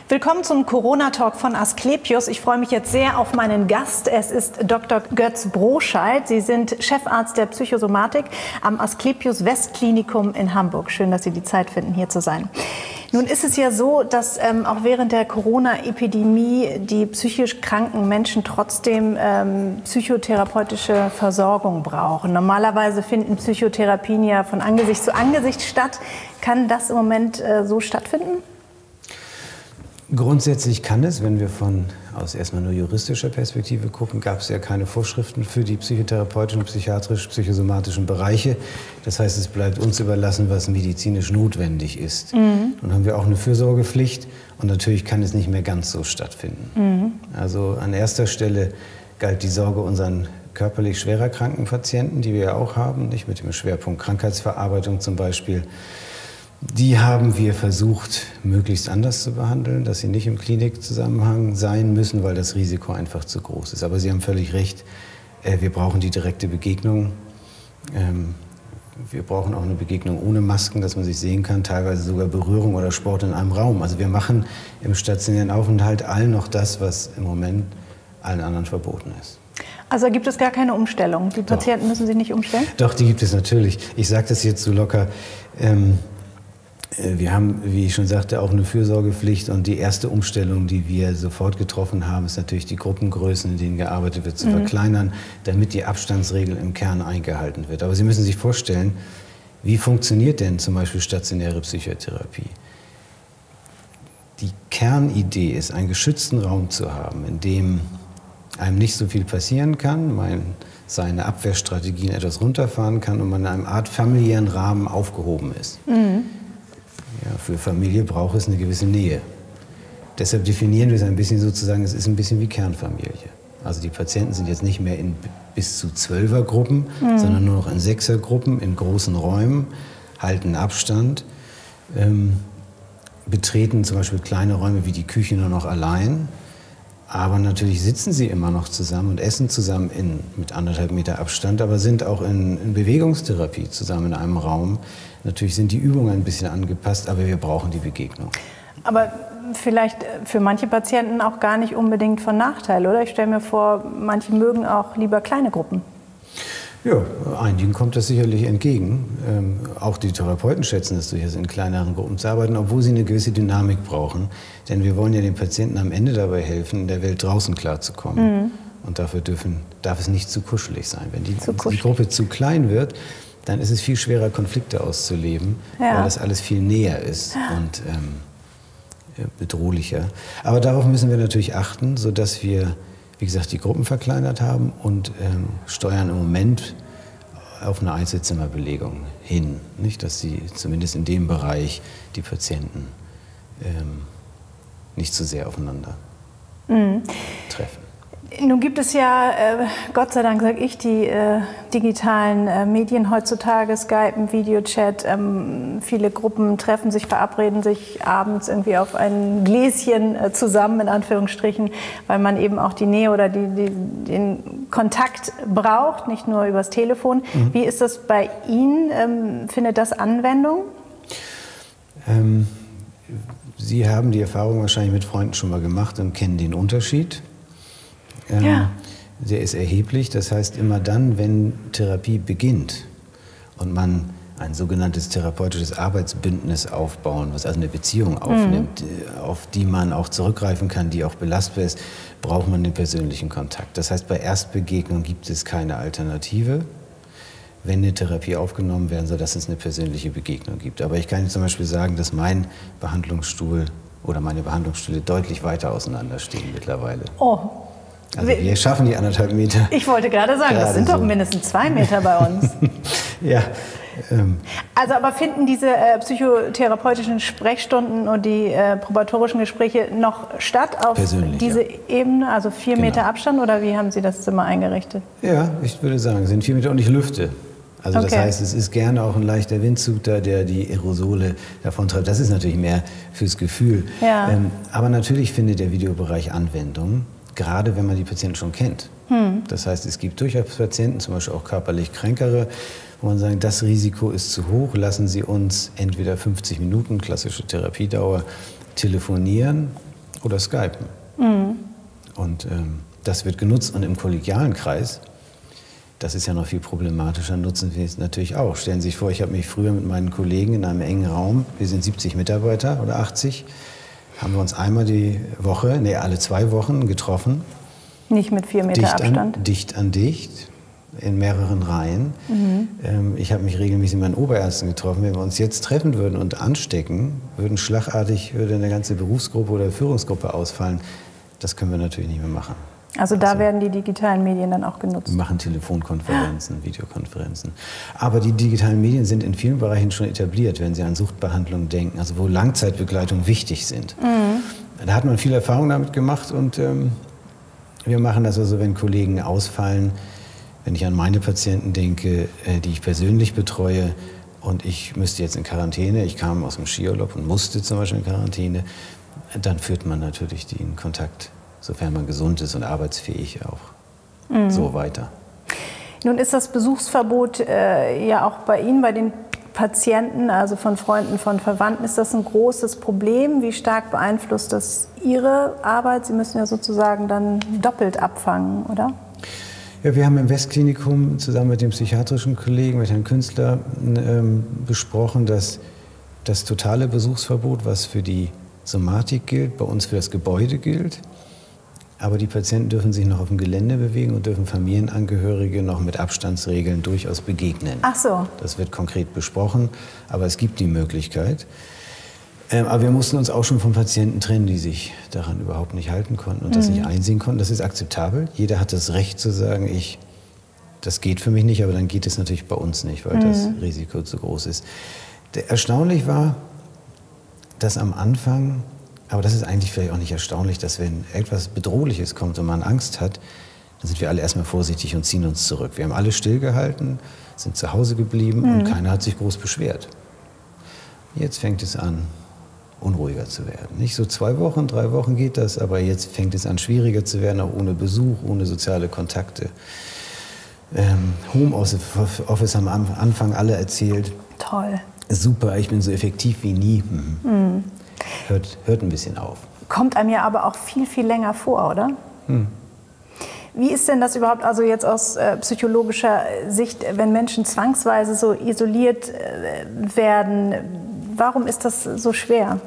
Willkommen zum Corona-Talk von Asklepios. Ich freue mich jetzt sehr auf meinen Gast. Es ist Dr. Götz Broscheid. Sie sind Chefarzt der Psychosomatik am Asklepios Westklinikum in Hamburg. Schön, dass Sie die Zeit finden, hier zu sein. Nun ist es ja so, dass auch während der Corona-Epidemie die psychisch kranken Menschen trotzdem psychotherapeutische Versorgung brauchen. Normalerweise finden Psychotherapien ja von Angesicht zu Angesicht statt. Kann das im Moment so stattfinden? Grundsätzlich kann es, wenn wir aus erstmal nur juristischer Perspektive gucken, gab es ja keine Vorschriften für die psychotherapeutischen, psychiatrisch-psychosomatischen Bereiche. Das heißt, es bleibt uns überlassen, was medizinisch notwendig ist. Dann haben wir auch eine Fürsorgepflicht und natürlich kann es nicht mehr ganz so stattfinden. Also an erster Stelle galt die Sorge unseren körperlich schwer erkrankten Patienten, die wir ja auch haben, nicht mit dem Schwerpunkt Krankheitsverarbeitung zum Beispiel. Die haben wir versucht, möglichst anders zu behandeln, dass sie nicht im Klinikzusammenhang sein müssen, weil das Risiko einfach zu groß ist. Aber Sie haben völlig recht, wir brauchen die direkte Begegnung. Wir brauchen auch eine Begegnung ohne Masken, dass man sich sehen kann, teilweise sogar Berührung oder Sport in einem Raum. Also wir machen im stationären Aufenthalt allen noch das, was im Moment allen anderen verboten ist. Also gibt es gar keine Umstellung? Die Patienten müssen sich nicht umstellen? Doch, die gibt es natürlich. Ich sage das jetzt so locker. Wir haben, wie ich schon sagte, auch eine Fürsorgepflicht und die erste Umstellung, die wir sofort getroffen haben, ist natürlich die Gruppengrößen, in denen gearbeitet wird, zu verkleinern, damit die Abstandsregel im Kern eingehalten wird. Aber Sie müssen sich vorstellen, wie funktioniert denn zum Beispiel stationäre Psychotherapie? Die Kernidee ist, einen geschützten Raum zu haben, in dem einem nicht so viel passieren kann, man seine Abwehrstrategien etwas runterfahren kann und man in einem Art familiären Rahmen aufgehoben ist. Ja, für Familie braucht es eine gewisse Nähe. Deshalb definieren wir es ein bisschen sozusagen, es ist ein bisschen wie Kernfamilie. Also die Patienten sind jetzt nicht mehr in bis zu 12er-Gruppen, sondern nur noch in 6er-Gruppen, in großen Räumen, halten Abstand, betreten zum Beispiel kleine Räume wie die Küche nur noch allein. Aber natürlich sitzen sie immer noch zusammen und essen zusammen mit 1,5 Meter Abstand, aber sind auch in Bewegungstherapie zusammen in einem Raum. Natürlich sind die Übungen ein bisschen angepasst, aber wir brauchen die Begegnung. Aber vielleicht für manche Patienten auch gar nicht unbedingt von Nachteil, oder? Ich stelle mir vor, manche mögen auch lieber kleine Gruppen. Ja, einigen kommt das sicherlich entgegen. Auch die Therapeuten schätzen es durchaus, in kleineren Gruppen zu arbeiten, obwohl sie eine gewisse Dynamik brauchen. Denn wir wollen ja den Patienten am Ende dabei helfen, in der Welt draußen klarzukommen. Und dafür darf es nicht zu kuschelig sein. Wenn die Gruppe zu klein wird, dann ist es viel schwerer, Konflikte auszuleben, weil das alles viel näher ist und bedrohlicher. Aber darauf müssen wir natürlich achten, sodass wir, wie gesagt, die Gruppen verkleinert haben und steuern im Moment auf eine Einzelzimmerbelegung hin. Nicht, dass sie zumindest in dem Bereich die Patienten nicht zu sehr aufeinander treffen. Nun gibt es ja, Gott sei Dank sage ich, die digitalen Medien heutzutage, Skype, Videochat, viele Gruppen treffen sich, verabreden sich abends irgendwie auf ein Gläschen zusammen, in Anführungsstrichen, weil man eben auch die Nähe oder den Kontakt braucht, nicht nur übers Telefon. Wie ist das bei Ihnen? Findet das Anwendung? Sie haben die Erfahrung wahrscheinlich mit Freunden schon mal gemacht und kennen den Unterschied. Der ist erheblich. Das heißt, immer dann, wenn Therapie beginnt und man ein sogenanntes therapeutisches Arbeitsbündnis aufbauen, was also eine Beziehung aufnimmt, auf die man auch zurückgreifen kann, die auch belastbar ist, braucht man den persönlichen Kontakt. Das heißt, bei Erstbegegnung gibt es keine Alternative, wenn eine Therapie aufgenommen werden soll, dass es eine persönliche Begegnung gibt. Aber ich kann Ihnen zum Beispiel sagen, dass mein Behandlungsstuhl oder meine Behandlungsstühle deutlich weiter auseinanderstehen mittlerweile. Oh. Also wir schaffen die 1,5 Meter. Ich wollte gerade sagen, das sind doch mindestens 2 Meter bei uns. Ja. Also aber finden diese psychotherapeutischen Sprechstunden und die probatorischen Gespräche noch statt auf diese Ebene, also 4 Meter Abstand, oder wie haben Sie das Zimmer eingerichtet? Ja, ich würde sagen, es sind 4 Meter und ich lüfte. Also das heißt, es ist gerne auch ein leichter Windzug da, der die Aerosole davon treibt. Das ist natürlich mehr fürs Gefühl. Ja. Aber natürlich findet der Videobereich Anwendung, gerade wenn man die Patienten schon kennt. Das heißt, es gibt durchaus Patienten, zum Beispiel auch körperlich Kränkere, wo man sagt, das Risiko ist zu hoch, lassen Sie uns entweder 50 Minuten, klassische Therapiedauer, telefonieren oder skypen. Und das wird genutzt. Und im kollegialen Kreis, das ist ja noch viel problematischer, nutzen wir es natürlich auch. Stellen Sie sich vor, ich habe mich früher mit meinen Kollegen in einem engen Raum, wir sind 70 Mitarbeiter oder 80, haben wir uns einmal die Woche, alle 2 Wochen getroffen. Nicht mit 4 Meter Abstand? Dicht an dicht, in mehreren Reihen. Ich habe mich regelmäßig mit meinen Oberärzten getroffen. Wenn wir uns jetzt treffen würden und anstecken, würde eine ganze Berufsgruppe oder Führungsgruppe ausfallen. Das können wir natürlich nicht mehr machen. Also da werden die digitalen Medien dann auch genutzt? Wir machen Telefonkonferenzen, Videokonferenzen. Aber die digitalen Medien sind in vielen Bereichen schon etabliert, wenn Sie an Suchtbehandlung denken, also wo Langzeitbegleitung wichtig sind. Da hat man viel Erfahrung damit gemacht und wir machen das also, wenn Kollegen ausfallen, wenn ich an meine Patienten denke, die ich persönlich betreue und ich müsste jetzt in Quarantäne, ich kam aus dem Skiurlaub und musste zum Beispiel in Quarantäne, dann führt man natürlich den Kontakt, sofern man gesund ist und arbeitsfähig auch, so weiter. Nun ist das Besuchsverbot ja auch bei Ihnen, bei den Patienten, also von Freunden, von Verwandten, ist das ein großes Problem? Wie stark beeinflusst das Ihre Arbeit? Sie müssen ja sozusagen dann doppelt abfangen, oder? Ja, wir haben im Westklinikum zusammen mit dem psychiatrischen Kollegen, mit Herrn Künstler, besprochen, dass das totale Besuchsverbot, was für die Somatik gilt, bei uns für das Gebäude gilt. Aber die Patienten dürfen sich noch auf dem Gelände bewegen und dürfen Familienangehörige noch mit Abstandsregeln durchaus begegnen. Ach so. Das wird konkret besprochen, aber es gibt die Möglichkeit. Aber wir mussten uns auch schon von Patienten trennen, die sich daran überhaupt nicht halten konnten und das nicht einsehen konnten. Das ist akzeptabel. Jeder hat das Recht zu sagen, das geht für mich nicht, aber dann geht es natürlich bei uns nicht, weil das Risiko zu groß ist. Erstaunlich war, dass am Anfang, aber das ist eigentlich vielleicht auch nicht erstaunlich, dass wenn etwas Bedrohliches kommt und man Angst hat, dann sind wir alle erstmal vorsichtig und ziehen uns zurück. Wir haben alle stillgehalten, sind zu Hause geblieben und keiner hat sich groß beschwert. Jetzt fängt es an, unruhiger zu werden. Nicht so 2 Wochen, 3 Wochen geht das, aber jetzt fängt es an, schwieriger zu werden, auch ohne Besuch, ohne soziale Kontakte. Homeoffice haben am Anfang alle erzählt. Toll. Super, ich bin so effektiv wie nie. Hört ein bisschen auf. Kommt einem ja aber auch viel, viel länger vor, oder? Wie ist denn das überhaupt, also jetzt aus psychologischer Sicht, wenn Menschen zwangsweise so isoliert werden? Warum ist das so schwer?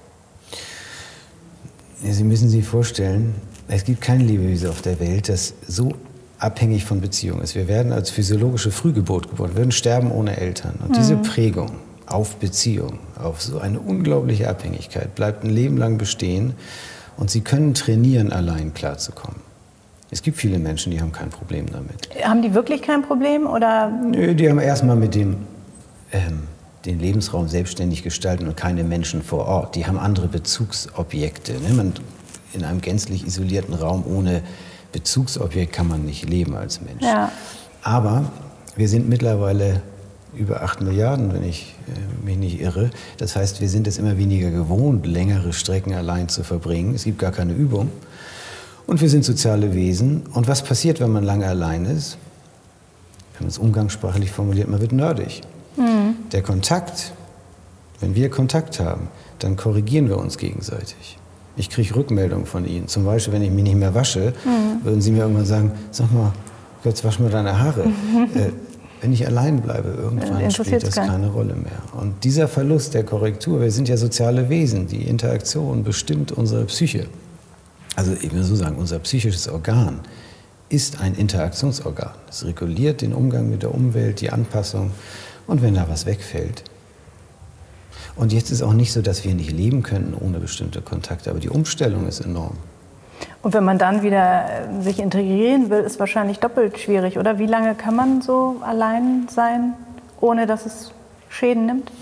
Ja, Sie müssen sich vorstellen, es gibt kein Lebewesen auf der Welt, das so abhängig von Beziehung ist. Wir werden als physiologische Frühgeburt geboren, wir würden sterben ohne Eltern. Und diese Prägung auf Beziehung, auf so eine unglaubliche Abhängigkeit, bleibt ein Leben lang bestehen. Und Sie können trainieren, allein klarzukommen. Es gibt viele Menschen, die haben kein Problem damit. Haben die wirklich kein Problem? Oder? Nö, die haben erstmal mit dem den Lebensraum selbstständig gestalten und keine Menschen vor Ort. Die haben andere Bezugsobjekte. Ne? In einem gänzlich isolierten Raum ohne Bezugsobjekt kann man nicht leben als Mensch. Ja. Aber wir sind mittlerweile über 8 Milliarden, wenn ich mich nicht irre. Das heißt, wir sind es immer weniger gewohnt, längere Strecken allein zu verbringen. Es gibt gar keine Übung. Und wir sind soziale Wesen. Und was passiert, wenn man lange allein ist? Wenn man es umgangssprachlich formuliert, man wird nerdig. Der Kontakt, wenn wir Kontakt haben, dann korrigieren wir uns gegenseitig. Ich kriege Rückmeldungen von Ihnen. Zum Beispiel, wenn ich mich nicht mehr wasche, würden Sie mir irgendwann sagen, sag mal, Götz, wasch mal deine Haare. Wenn ich allein bleibe, irgendwann spielt das keine Rolle mehr. Und dieser Verlust der Korrektur, wir sind ja soziale Wesen, die Interaktion bestimmt unsere Psyche. Also ich will so sagen, unser psychisches Organ ist ein Interaktionsorgan. Es reguliert den Umgang mit der Umwelt, die Anpassung. Und wenn da was wegfällt. Und jetzt ist auch nicht so, dass wir nicht leben könnten ohne bestimmte Kontakte, aber die Umstellung ist enorm. Und wenn man dann wieder sich integrieren will, ist wahrscheinlich doppelt schwierig, oder? Wie lange kann man so allein sein, ohne dass es Schäden nimmt?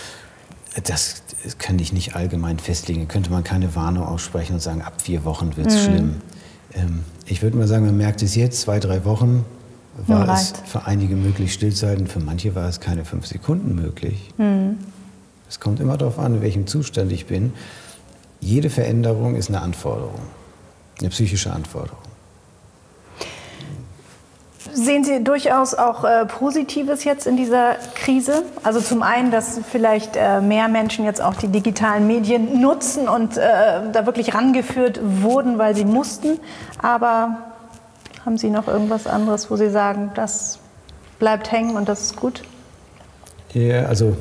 Das kann ich nicht allgemein festlegen. Könnte man keine Warnung aussprechen und sagen, ab 4 Wochen wird es schlimm. Ich würde mal sagen, man merkt es jetzt, 2, 3 Wochen. War es für einige möglich, stillzuhalten. Für manche war es keine 5 Sekunden möglich. Es kommt immer darauf an, in welchem Zustand ich bin. Jede Veränderung ist eine Anforderung, eine psychische Anforderung. Sehen Sie durchaus auch Positives jetzt in dieser Krise? Also zum einen, dass vielleicht mehr Menschen jetzt auch die digitalen Medien nutzen und da wirklich rangeführt wurden, weil sie mussten. Aber haben Sie noch irgendwas anderes, wo Sie sagen, das bleibt hängen und das ist gut? Ja, also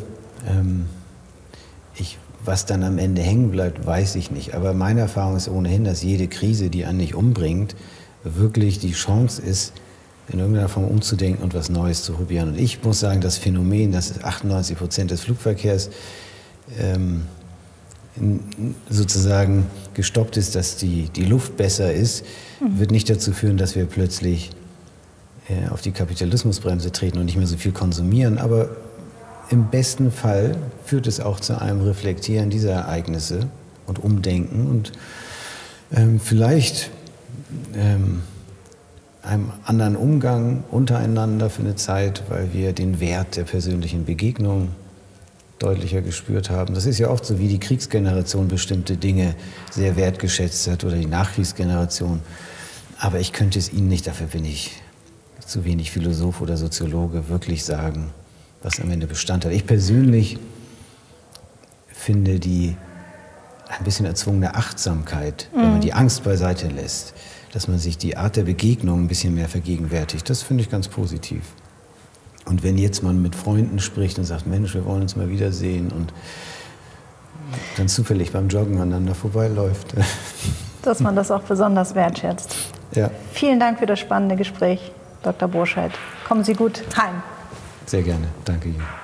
was dann am Ende hängen bleibt, weiß ich nicht. Aber meine Erfahrung ist ohnehin, dass jede Krise, die einen nicht umbringt, wirklich die Chance ist, in irgendeiner Form umzudenken und was Neues zu probieren. Und ich muss sagen, das Phänomen, dass 98% des Flugverkehrs sozusagen gestoppt ist, dass die Luft besser ist, wird nicht dazu führen, dass wir plötzlich auf die Kapitalismusbremse treten und nicht mehr so viel konsumieren. Aber im besten Fall führt es auch zu einem Reflektieren dieser Ereignisse und Umdenken und vielleicht einem anderen Umgang untereinander für eine Zeit, weil wir den Wert der persönlichen Begegnung deutlicher gespürt haben. Das ist ja oft so, wie die Kriegsgeneration bestimmte Dinge sehr wertgeschätzt hat oder die Nachkriegsgeneration. Aber ich könnte es Ihnen nicht, dafür bin ich zu wenig Philosoph oder Soziologe, wirklich sagen, was am Ende Bestand hat. Ich persönlich finde die ein bisschen erzwungene Achtsamkeit, wenn man die Angst beiseite lässt, dass man sich die Art der Begegnung ein bisschen mehr vergegenwärtigt, das finde ich ganz positiv. Und wenn jetzt man mit Freunden spricht und sagt, Mensch, wir wollen uns mal wiedersehen und dann zufällig beim Joggen aneinander vorbeiläuft. Dass man das auch besonders wertschätzt. Ja. Vielen Dank für das spannende Gespräch, Dr. Broscheid. Kommen Sie gut heim. Sehr gerne. Danke Ihnen.